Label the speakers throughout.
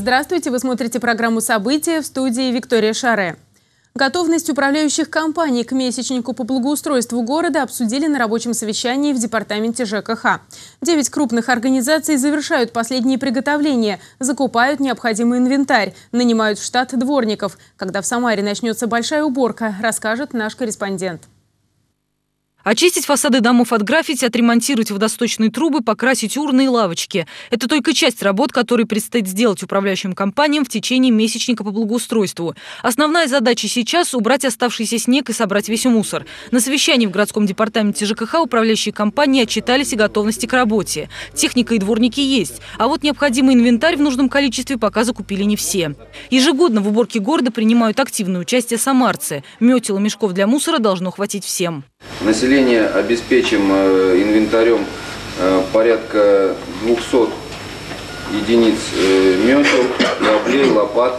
Speaker 1: Здравствуйте, вы смотрите программу «События», в студии Виктория Шаре. Готовность управляющих компаний к месячнику по благоустройству города обсудили на рабочем совещании в департаменте ЖКХ. 9 крупных организаций завершают последние приготовления, закупают необходимый инвентарь, нанимают в штат дворников. Когда в Самаре начнется большая уборка, расскажет наш корреспондент.
Speaker 2: Очистить фасады домов от граффити, отремонтировать водосточные трубы, покрасить урны и лавочки. Это только часть работ, которые предстоит сделать управляющим компаниям в течение месячника по благоустройству. Основная задача сейчас – убрать оставшийся снег и собрать весь мусор. На совещании в городском департаменте ЖКХ управляющие компании отчитались о готовности к работе. Техника и дворники есть, а вот необходимый инвентарь в нужном количестве пока закупили не все. Ежегодно в уборке города принимают активное участие самарцы. Метел и мешков для мусора должно хватить всем.
Speaker 3: Население обеспечим инвентарем порядка 200 единиц метел, граблей, лопат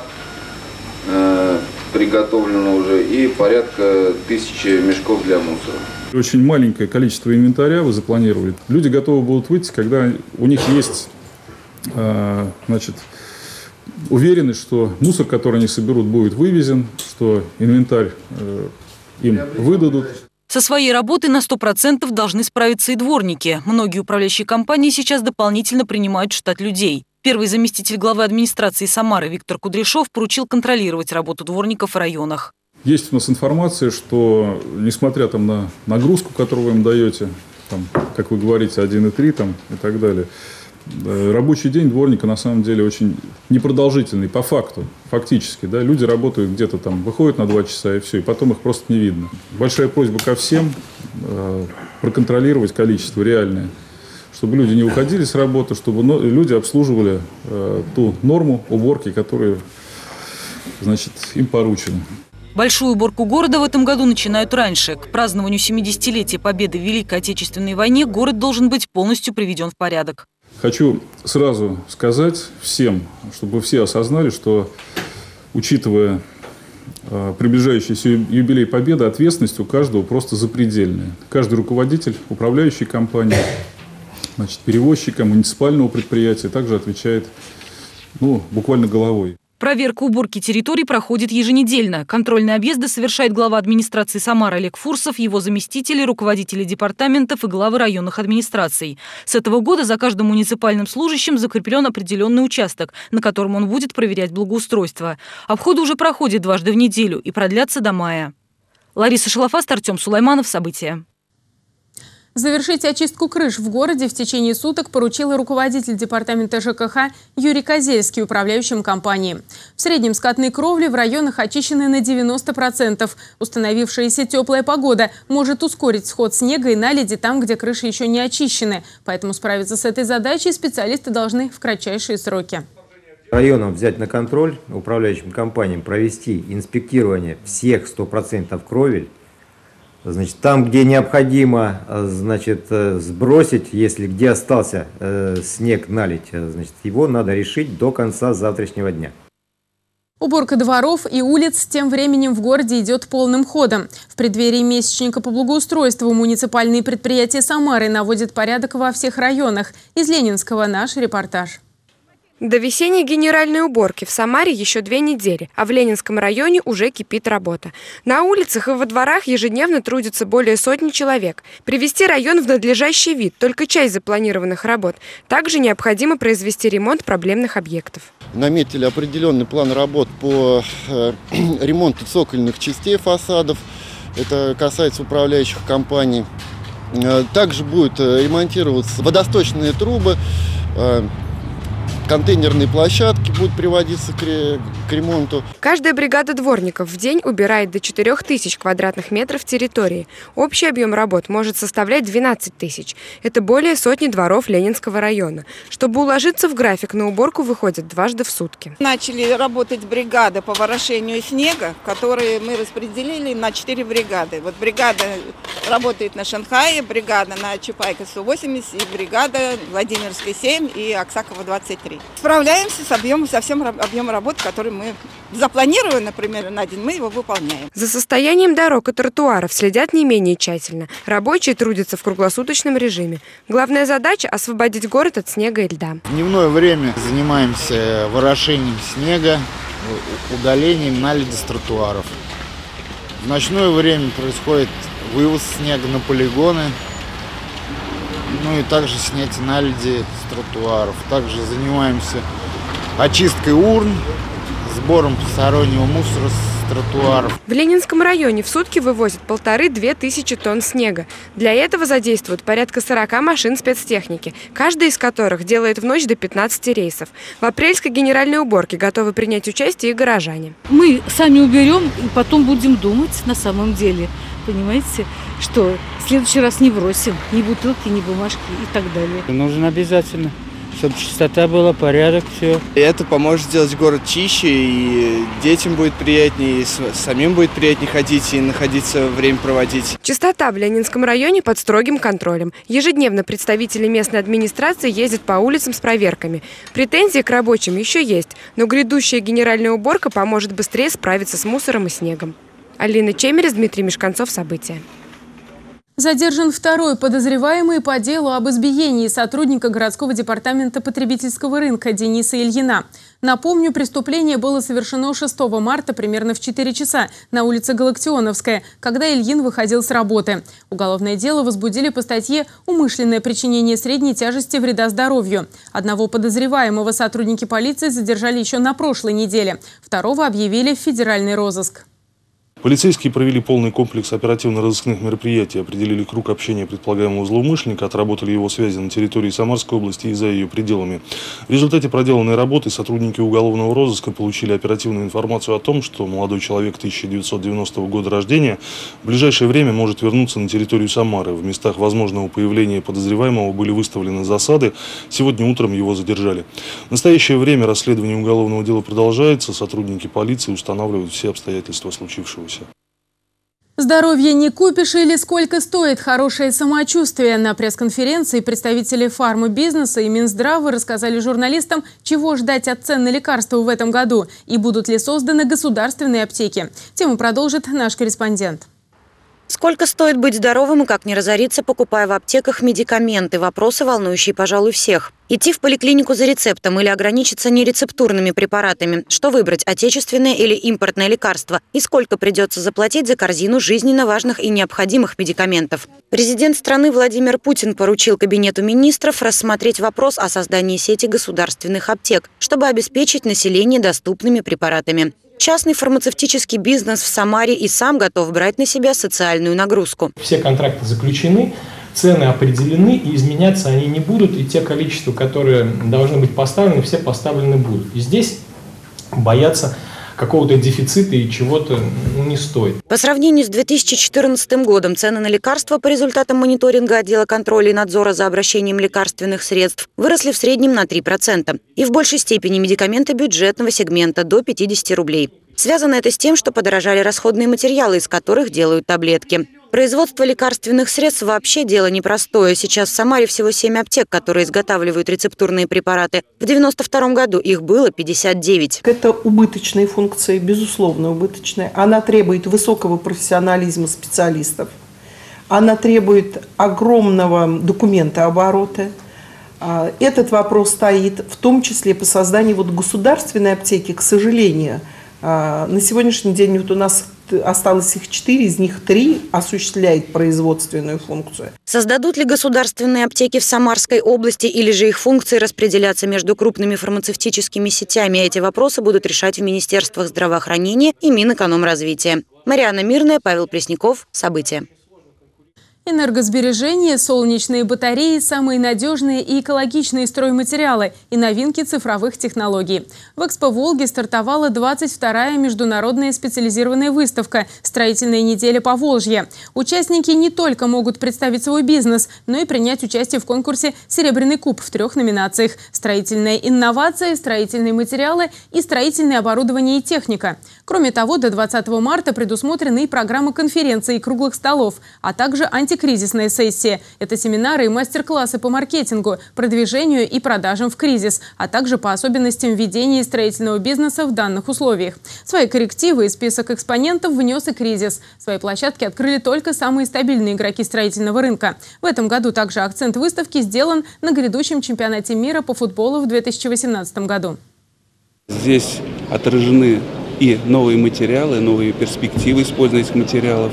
Speaker 3: приготовлено уже и порядка 1000 мешков для мусора.
Speaker 4: Очень маленькое количество инвентаря вы запланировали. Люди готовы будут выйти, когда у них есть уверенность, что мусор, который они соберут, будет вывезен, что инвентарь им выдадут.
Speaker 2: Со своей работой на 100% должны справиться и дворники. Многие управляющие компании сейчас дополнительно принимают в штат людей. Первый заместитель главы администрации Самары Виктор Кудряшов поручил контролировать работу дворников в районах.
Speaker 4: Есть у нас информация, что несмотря на нагрузку, которую вы им даете, как вы говорите, 1,3 и так далее, рабочий день дворника на самом деле очень непродолжительный по факту, фактически. Да, люди работают где-то выходят на 2 часа и все, и потом их просто не видно. Большая просьба ко всем проконтролировать количество реальное, чтобы люди не уходили с работы, чтобы люди обслуживали ту норму уборки, которая, им поручена.
Speaker 2: Большую уборку города в этом году начинают раньше. К празднованию 70-летия Победы в Великой Отечественной войне город должен быть полностью приведен в порядок.
Speaker 4: Хочу сразу сказать всем, чтобы все осознали, что, учитывая приближающийся юбилей Победы, ответственность у каждого просто запредельная. Каждый руководитель управляющей компании, перевозчика, муниципального предприятия также отвечает буквально головой.
Speaker 2: Проверка уборки территорий проходит еженедельно. Контрольные объезды совершает глава администрации Самары Олег Фурсов, его заместители, руководители департаментов и главы районных администраций. С этого года за каждым муниципальным служащим закреплен определенный участок, на котором он будет проверять благоустройство. Обходы уже проходят дважды в неделю и продлятся до мая. Лариса Шалафаст, Артем Сулайманов. События.
Speaker 1: Завершить очистку крыш в городе в течение суток поручил руководитель департамента ЖКХ Юрий Козельский управляющим компанией. В среднем скатные кровли в районах очищены на 90%. Установившаяся теплая погода может ускорить сход снега и наледи там, где крыши еще не очищены. Поэтому справиться с этой задачей специалисты должны в кратчайшие сроки.
Speaker 5: Районам взять на контроль, управляющим компаниям провести инспектирование всех 100% кровель. Там, где необходимо, сбросить, если где остался снег, налить, его надо решить до конца завтрашнего дня.
Speaker 1: Уборка дворов и улиц тем временем в городе идет полным ходом. В преддверии месячника по благоустройству муниципальные предприятия Самары наводят порядок во всех районах. Из Ленинского наш репортаж.
Speaker 6: До весенней генеральной уборки в Самаре еще 2 недели, а в Ленинском районе уже кипит работа. На улицах и во дворах ежедневно трудятся более 100 человек. Привести район в надлежащий вид – только часть запланированных работ. Также необходимо произвести ремонт проблемных объектов.
Speaker 7: Наметили определенный план работ по ремонту цокольных частей фасадов. Это касается управляющих компаний. Также будут ремонтироваться водосточные трубы. Контейнерные площадки будут приводиться к ремонту.
Speaker 6: Каждая бригада дворников в день убирает до 4000 квадратных метров территории. Общий объем работ может составлять 12 тысяч. Это более 100 дворов Ленинского района. Чтобы уложиться в график, на уборку выходят дважды в сутки.
Speaker 8: Начали работать бригады по ворошению снега, которые мы распределили на 4 бригады. Вот бригада работает на Шанхае, бригада на Чапайка 180, и бригада Владимирской 7 и Аксакова 23. рублей. Справляемся со всем объемом работ, который мы запланировали, например, на день, мы его выполняем.
Speaker 6: За состоянием дорог и тротуаров следят не менее тщательно. Рабочие трудятся в круглосуточном режиме. Главная задача – освободить город от снега и льда.
Speaker 7: В дневное время занимаемся ворошением снега, удалением наледи с тротуаров. В ночное время происходит вывоз снега на полигоны, ну и также снятие наледи с тротуаров. Также занимаемся очисткой урн, сбором постороннего мусора с тротуаров.
Speaker 6: В Ленинском районе в сутки вывозят 1500–2000 тысячи тонн снега. Для этого задействуют порядка 40 машин спецтехники, каждая из которых делает в ночь до 15 рейсов. В апрельской генеральной уборке готовы принять участие и горожане.
Speaker 9: Мы сами уберем и потом будем думать на самом деле. Понимаете, что в следующий раз не бросим ни бутылки, ни бумажки и так далее.
Speaker 10: Нужно обязательно, чтобы чистота была, порядок, все.
Speaker 11: Это поможет сделать город чище, и детям будет приятнее, и самим будет приятнее ходить и находиться, время проводить.
Speaker 6: Чистота в Ленинском районе под строгим контролем. Ежедневно представители местной администрации ездят по улицам с проверками. Претензии к рабочим еще есть, но грядущая генеральная уборка поможет быстрее справиться с мусором и снегом. Алина Чемерис, Дмитрий Мешканцов. События.
Speaker 1: Задержан второй подозреваемый по делу об избиении сотрудника городского департамента потребительского рынка Дениса Ильина. Напомню, преступление было совершено 6 марта примерно в 4 часа на улице Галактионовская, когда Ильин выходил с работы. Уголовное дело возбудили по статье «Умышленное причинение средней тяжести вреда здоровью». Одного подозреваемого сотрудники полиции задержали еще на прошлой неделе. Второго объявили в федеральный розыск.
Speaker 12: Полицейские провели полный комплекс оперативно-розыскных мероприятий, определили круг общения предполагаемого злоумышленника, отработали его связи на территории Самарской области и за ее пределами. В результате проделанной работы сотрудники уголовного розыска получили оперативную информацию о том, что молодой человек 1990 года рождения в ближайшее время может вернуться на территорию Самары. В местах возможного появления подозреваемого были выставлены засады. Сегодня утром его задержали. В настоящее время расследование уголовного дела продолжается. Сотрудники полиции устанавливают все обстоятельства случившегося.
Speaker 1: Здоровье не купишь или сколько стоит хорошее самочувствие? На пресс-конференции представители фармбизнеса и Минздрава рассказали журналистам, чего ждать от цен на лекарства в этом году и будут ли созданы государственные аптеки. Тему продолжит наш корреспондент.
Speaker 13: Сколько стоит быть здоровым и как не разориться, покупая в аптеках медикаменты? Вопросы, волнующие, пожалуй, всех. Идти в поликлинику за рецептом или ограничиться нерецептурными препаратами? Что выбрать, отечественное или импортное лекарство? И сколько придется заплатить за корзину жизненно важных и необходимых медикаментов? Президент страны Владимир Путин поручил Кабинету министров рассмотреть вопрос о создании сети государственных аптек, чтобы обеспечить население доступными препаратами. Частный фармацевтический бизнес в Самаре и сам готов брать на себя социальную нагрузку.
Speaker 14: Все контракты заключены, цены определены, и изменяться они не будут. И те количества, которые должны быть поставлены, все поставлены будут. И здесь бояться какого-то дефицита и чего-то не стоит.
Speaker 13: По сравнению с 2014 годом цены на лекарства по результатам мониторинга отдела контроля и надзора за обращением лекарственных средств выросли в среднем на 3%. И в большей степени медикаменты бюджетного сегмента до 50 рублей. Связано это с тем, что подорожали расходные материалы, из которых делают таблетки. Производство лекарственных средств вообще дело непростое. Сейчас в Самаре всего 7 аптек, которые изготавливают рецептурные препараты. В 1992 году их было 59.
Speaker 15: Это убыточные функции, безусловно убыточные. Она требует высокого профессионализма специалистов. Она требует огромного документооборота. Этот вопрос стоит в том числе по созданию государственной аптеки, к сожалению. На сегодняшний день у нас осталось их 4, из них 3 осуществляют производственную функцию.
Speaker 13: Создадут ли государственные аптеки в Самарской области или же их функции распределятся между крупными фармацевтическими сетями? Эти вопросы будут решать в Министерствах здравоохранения и Минэкономразвития. Марьяна Мирная, Павел Пресняков. События.
Speaker 1: Энергосбережение, солнечные батареи, самые надежные и экологичные стройматериалы и новинки цифровых технологий. В Экспо Волги стартовала 22-я международная специализированная выставка «Строительная неделя Поволжья». Участники не только могут представить свой бизнес, но и принять участие в конкурсе «Серебряный куб» в 3 номинациях – «Строительная инновация», «Строительные материалы» и «Строительное оборудование и техника». Кроме того, до 20 марта предусмотрены и программы конференций и круглых столов, а также антикризисные антикризисная сессия. Это семинары и мастер-классы по маркетингу, продвижению и продажам в кризис, а также по особенностям ведения строительного бизнеса в данных условиях. Свои коррективы и список экспонентов внес и кризис. Свои площадки открыли только самые стабильные игроки строительного рынка. В этом году также акцент выставки сделан на грядущем чемпионате мира по футболу в 2018 году.
Speaker 16: Здесь отражены и новые материалы, новые перспективы использования этих материалов.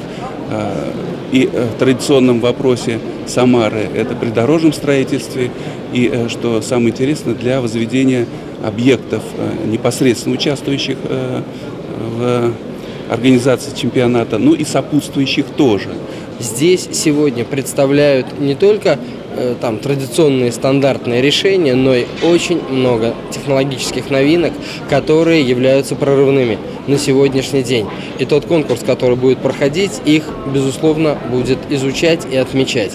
Speaker 16: И в традиционном вопросе Самары – это придорожном строительстве. И, что самое интересное, для возведения объектов, непосредственно участвующих в организации чемпионата, ну и сопутствующих тоже.
Speaker 17: Здесь сегодня представляют не только традиционные стандартные решения, но и очень много технологических новинок, которые являются прорывными на сегодняшний день. И тот конкурс, который будет проходить, их, безусловно, будет изучать и отмечать.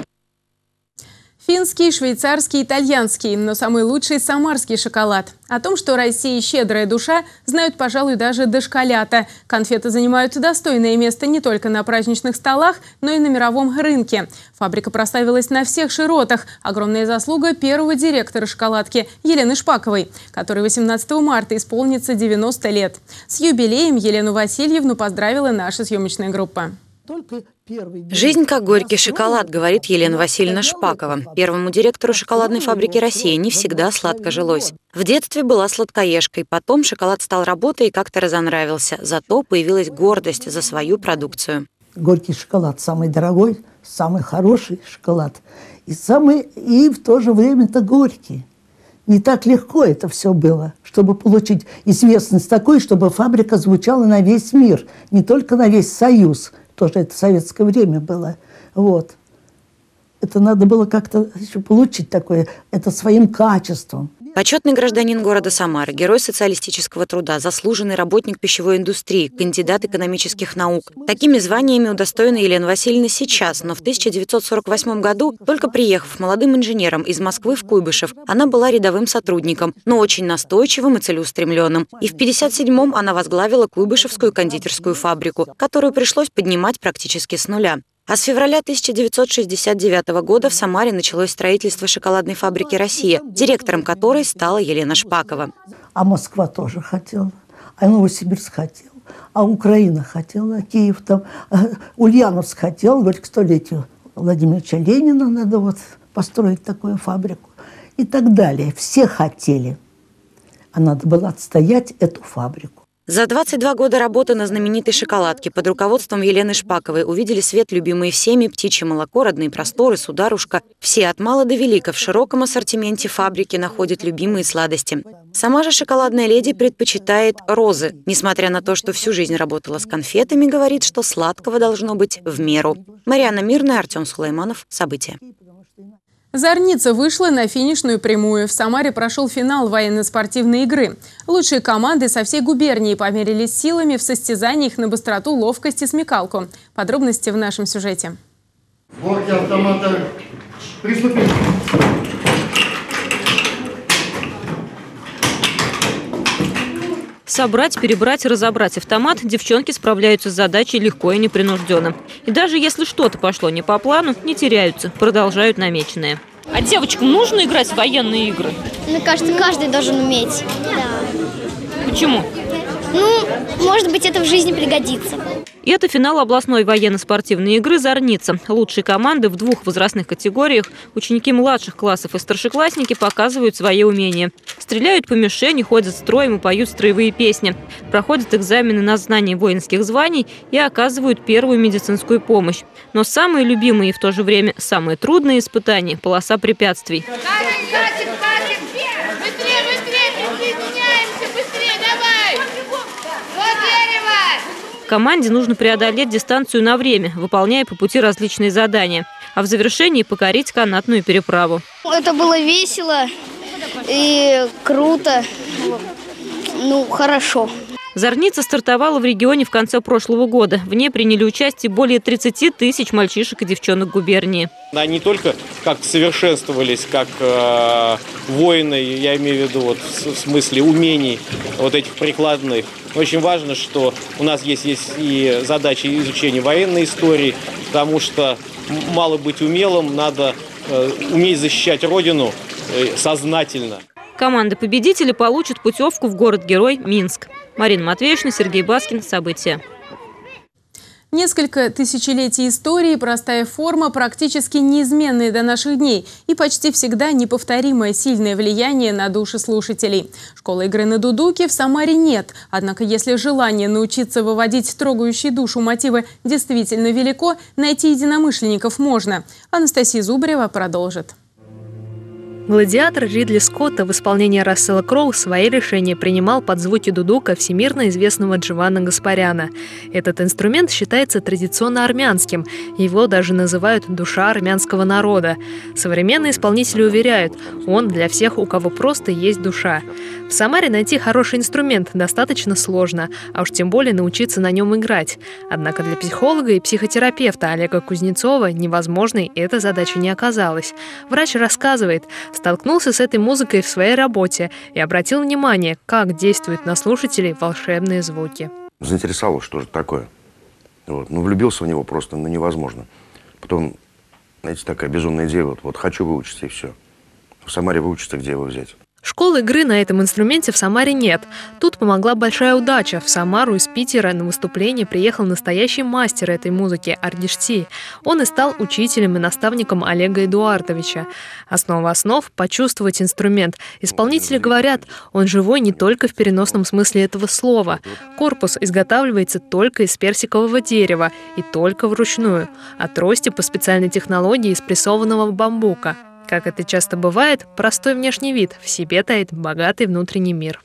Speaker 1: Финский, швейцарский, итальянский, но самый лучший – самарский шоколад. О том, что Россия щедрая душа, знают, пожалуй, даже дошколята. Конфеты занимают достойное место не только на праздничных столах, но и на мировом рынке. Фабрика прославилась на всех широтах. Огромная заслуга первого директора шоколадки Елены Шпаковой, которой 18 марта исполнится 90 лет. С юбилеем Елену Васильевну поздравила наша съемочная группа.
Speaker 13: «Жизнь как горький шоколад», говорит Елена Васильевна Шпакова. Первому директору шоколадной фабрики России не всегда сладко жилось. В детстве была сладкоежкой, потом шоколад стал работой и как-то разонравился. Зато появилась гордость за свою продукцию.
Speaker 18: Горький шоколад самый дорогой, самый хороший шоколад. И в то же время это горький. Не так легко это все было, чтобы получить известность такой, чтобы фабрика звучала на весь мир, не только на весь Союз. Тоже это советское время было. Вот. Это надо было как-то еще получить такое, это своим качеством.
Speaker 13: Почетный гражданин города Самары, герой социалистического труда, заслуженный работник пищевой индустрии, кандидат экономических наук. Такими званиями удостоена Елена Васильевна сейчас, но в 1948 году, только приехав молодым инженером из Москвы в Куйбышев, она была рядовым сотрудником, но очень настойчивым и целеустремленным. И в 1957-м она возглавила Куйбышевскую кондитерскую фабрику, которую пришлось поднимать практически с нуля. А с февраля 1969 года в Самаре началось строительство шоколадной фабрики «Россия», директором которой стала Елена Шпакова.
Speaker 18: А Москва тоже хотела, а Новосибирск хотел, а Украина хотела, а Киев там, Ульяновск хотел, говорит, к столетию Владимира Ильича Ленина надо построить такую фабрику и так далее. Все хотели, а надо было отстоять эту фабрику.
Speaker 13: За 22 года работы на знаменитой шоколадке под руководством Елены Шпаковой увидели свет любимые всеми птичье молоко, родные просторы, сударушка. Все от мала до велика в широком ассортименте фабрики находят любимые сладости. Сама же шоколадная леди предпочитает розы. Несмотря на то, что всю жизнь работала с конфетами, говорит, что сладкого должно быть в меру. Марьяна Мирная, Артем Сулайманов. События.
Speaker 1: Зарница вышла на финишную прямую. В Самаре прошел финал военно-спортивной игры. Лучшие команды со всей губернии померились силами в состязаниях на быстроту, ловкость и смекалку. Подробности в нашем сюжете.
Speaker 19: Сборки автомата. Приступим.
Speaker 2: Собрать, перебрать, разобрать автомат девчонки справляются с задачей легко и непринужденно. И даже если что-то пошло не по плану, не теряются, продолжают намеченное. А девочкам нужно играть в военные игры?
Speaker 20: Мне кажется, каждый должен уметь. Да.
Speaker 2: Почему?
Speaker 20: Может быть, это в жизни пригодится.
Speaker 2: И это финал областной военно-спортивной игры «Зарница». Лучшие команды в двух возрастных категориях, ученики младших классов и старшеклассники, показывают свои умения. Стреляют по мишени, ходят строем и поют строевые песни. Проходят экзамены на знание воинских званий и оказывают первую медицинскую помощь. Но самые любимые и в то же время самые трудные испытания – полоса препятствий. Команде нужно преодолеть дистанцию на время, выполняя по пути различные задания, а в завершении покорить канатную переправу.
Speaker 20: Это было весело и круто, хорошо.
Speaker 2: Зарница стартовала в регионе в конце прошлого года. В ней приняли участие более 30 тысяч мальчишек и девчонок губернии.
Speaker 21: Они не только как совершенствовались, как воины, я имею в виду в смысле умений этих прикладных. Очень важно, что у нас есть и задачи изучения военной истории, потому что мало быть умелым, надо уметь защищать Родину сознательно.
Speaker 3: Команда победителей получит путевку в город-герой Минск. Марина Матвеевна, Сергей Баскин. События.
Speaker 1: Несколько тысячелетий истории, простая форма, практически неизменные до наших дней и почти всегда неповторимое сильное влияние на души слушателей. Школы игры на дудуке в Самаре нет. Однако, если желание научиться выводить трогающие душу мотивы действительно велико, найти единомышленников можно. Анастасия Зубарева продолжит.
Speaker 22: Гладиатор Ридли Скотта в исполнении Рассела Кроу свои решения принимал под звуки дудука всемирно известного Джованна Гаспаряна. Этот инструмент считается традиционно армянским. Его даже называют «душа армянского народа». Современные исполнители уверяют, он для всех, у кого просто есть душа. В Самаре найти хороший инструмент достаточно сложно, а уж тем более научиться на нем играть. Однако для психолога и психотерапевта Олега Кузнецова невозможной эта задача не оказалась. Врач рассказывает, столкнулся с этой музыкой в своей работе и обратил внимание, как действуют на слушателей волшебные звуки.
Speaker 23: Заинтересовало, что же такое. Влюбился в него просто невозможно. Потом, знаете, такая безумная идея, вот хочу выучиться и все. В Самаре выучиться, где его взять?
Speaker 22: Школ игры на этом инструменте в Самаре нет. Тут помогла большая удача. В Самару из Питера на выступление приехал настоящий мастер этой музыки Ардишти. Он и стал учителем и наставником Олега Эдуардовича. Основа основ – почувствовать инструмент. Исполнители говорят, он живой не только в переносном смысле этого слова. Корпус изготавливается только из персикового дерева и только вручную, а трости по специальной технологии из прессованного бамбука. Как это часто бывает, простой внешний вид в себе таит богатый внутренний мир.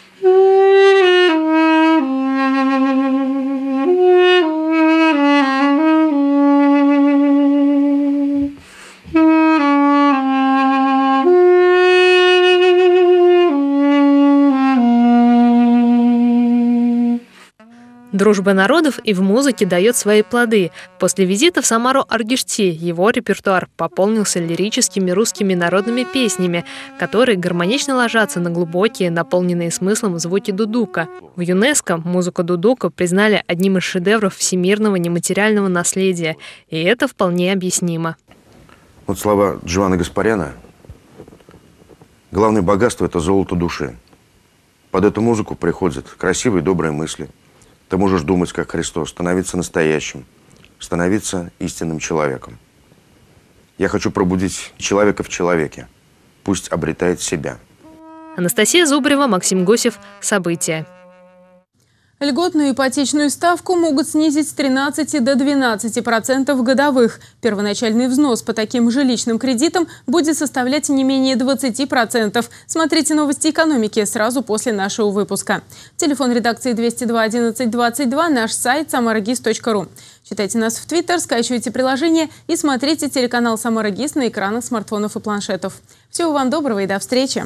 Speaker 22: Дружба народов и в музыке дает свои плоды. После визита в Самару Ардишти его репертуар пополнился лирическими русскими народными песнями, которые гармонично ложатся на глубокие, наполненные смыслом звуки дудука. В ЮНЕСКО музыку дудука признали одним из шедевров всемирного нематериального наследия, и это вполне объяснимо.
Speaker 23: Вот слова Джованна Гаспаряна. Главное богатство – это золото души. Под эту музыку приходят красивые, добрые мысли. Ты можешь думать, как Христос, становиться настоящим, становиться истинным человеком. Я хочу пробудить человека в человеке. Пусть обретает себя.
Speaker 22: Анастасия Зубарева, Максим Гусев. События.
Speaker 1: Льготную ипотечную ставку могут снизить с 13 до 12% годовых. Первоначальный взнос по таким жилищным кредитам будет составлять не менее 20%. Смотрите новости экономики сразу после нашего выпуска. Телефон редакции 202 11 22, наш сайт samaragis.ru. Читайте нас в Твиттер, скачивайте приложение и смотрите телеканал «Самара ГИС» на экранах смартфонов и планшетов. Всего вам доброго и до встречи!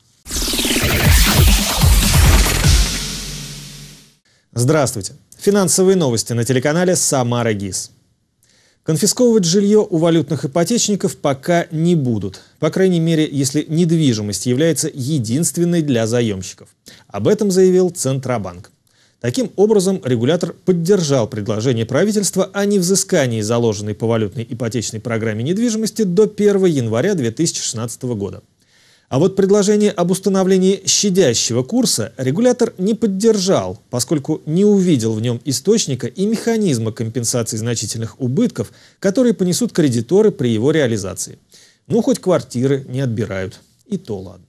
Speaker 24: Здравствуйте! Финансовые новости на телеканале «Самара ГИС». Конфисковывать жилье у валютных ипотечников пока не будут. По крайней мере, если недвижимость является единственной для заемщиков. Об этом заявил Центробанк. Таким образом, регулятор поддержал предложение правительства о невзыскании заложенной по валютной ипотечной программе недвижимости до 1 января 2016 года. А вот предложение об установлении щадящего курса регулятор не поддержал, поскольку не увидел в нем источника и механизма компенсации значительных убытков, которые понесут кредиторы при его реализации. Ну, хоть квартиры не отбирают. И то ладно.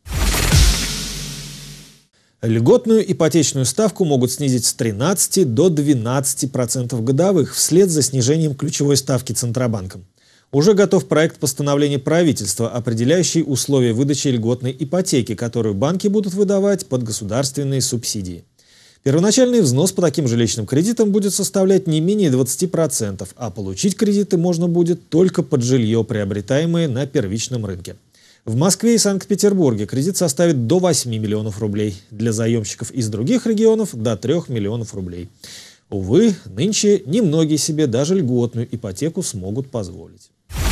Speaker 24: Льготную ипотечную ставку могут снизить с 13 до 12% годовых вслед за снижением ключевой ставки Центробанком. Уже готов проект постановления правительства, определяющий условия выдачи льготной ипотеки, которую банки будут выдавать под государственные субсидии. Первоначальный взнос по таким жилищным кредитам будет составлять не менее 20%, а получить кредиты можно будет только под жилье, приобретаемое на первичном рынке. В Москве и Санкт-Петербурге кредит составит до 8 миллионов рублей, для заемщиков из других регионов до 3 миллионов рублей. Увы, нынче немногие себе даже льготную ипотеку смогут позволить.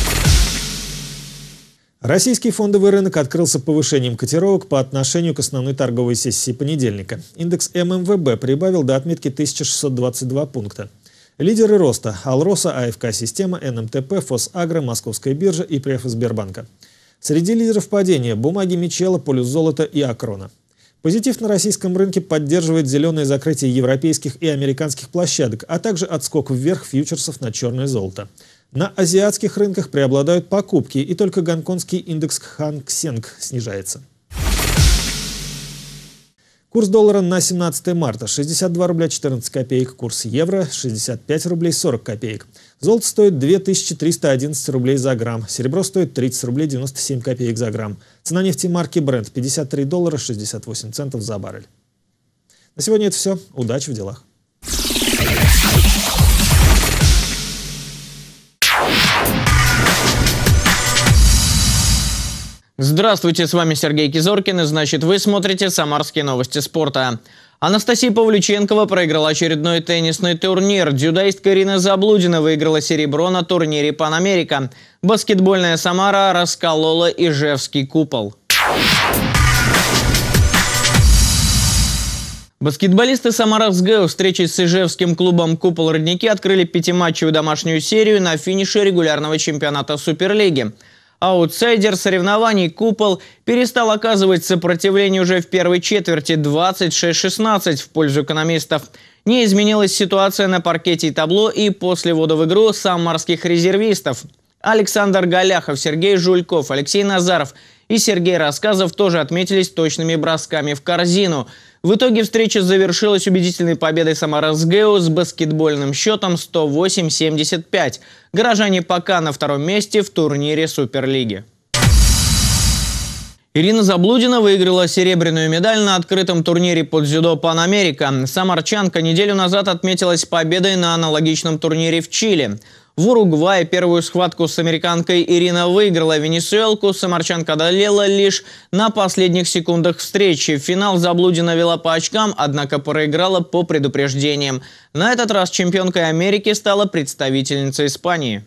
Speaker 24: Российский фондовый рынок открылся повышением котировок по отношению к основной торговой сессии понедельника. Индекс ММВБ прибавил до отметки 1622 пункта. Лидеры роста – Алроса, АФК Система, НМТП, Фосагро, Московская биржа и Преф Сбербанка. Среди лидеров падения – бумаги Мичела, Полюс Золота и Акрона. Позитив на российском рынке поддерживает зеленое закрытие европейских и американских площадок, а также отскок вверх фьючерсов на черное золото. На азиатских рынках преобладают покупки, и только гонконгский индекс Ханг Сенг снижается. Курс доллара на 17 марта – 62 рубля 14 копеек, курс евро – 65 рублей 40 копеек. Золото стоит 2311 рублей за грамм, серебро стоит 30 рублей 97 копеек за грамм. Цена нефти марки Brent – 53 доллара 68 центов за баррель. На сегодня это все. Удачи в делах.
Speaker 4: Здравствуйте, с вами Сергей Кизоркин, и значит вы смотрите «Самарские новости спорта». Анастасия Павлюченкова проиграла очередной теннисный турнир. Дзюдоистка Ирина Заблудина выиграла серебро на турнире Пан Америка. Баскетбольная Самара расколола Ижевский купол. Баскетболисты Самара СГЭ в встрече с ижевским клубом «Купол Родники» открыли пятиматчевую домашнюю серию на финише регулярного чемпионата Суперлиги. Аутсайдер соревнований «Купол» перестал оказывать сопротивление уже в первой четверти 26-16 в пользу экономистов. Не изменилась ситуация на паркете и табло и после ввода в игру самарских резервистов. Александр Галяхов, Сергей Жульков, Алексей Назаров и Сергей Рассказов тоже отметились точными бросками в корзину. В итоге встреча завершилась убедительной победой Самара СГЭ с баскетбольным счетом 108-75. Горожане пока на втором месте в турнире Суперлиги. Ирина Заблудина выиграла серебряную медаль на открытом турнире по дзюдо Пан Америка. Самарчанка неделю назад отметилась победой на аналогичном турнире в Чили. В Уругвае первую схватку с американкой Ирина выиграла. Венесуэлку самарчанка одолела лишь на последних секундах встречи. Финал Заблудина вела по очкам, однако проиграла по предупреждениям. На этот раз чемпионкой Америки стала представительница Испании.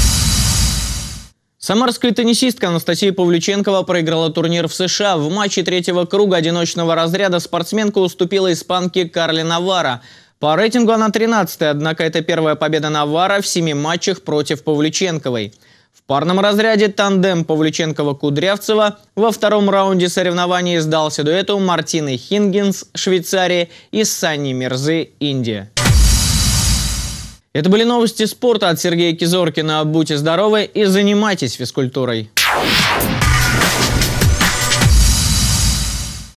Speaker 4: Самарская теннисистка Анастасия Павлюченкова проиграла турнир в США. В матче третьего круга одиночного разряда спортсменка уступила испанке Карле Наварро. По рейтингу она 13-я, однако это первая победа Наварро в 7 матчах против Павлюченковой. В парном разряде тандем Павлюченкова-Кудрявцева во втором раунде соревнований сдался дуэту Мартины Хингенс, Швейцария, и Санни Мирзы, Индия. Это были новости спорта от Сергея Кизоркина. Будьте здоровы и занимайтесь физкультурой.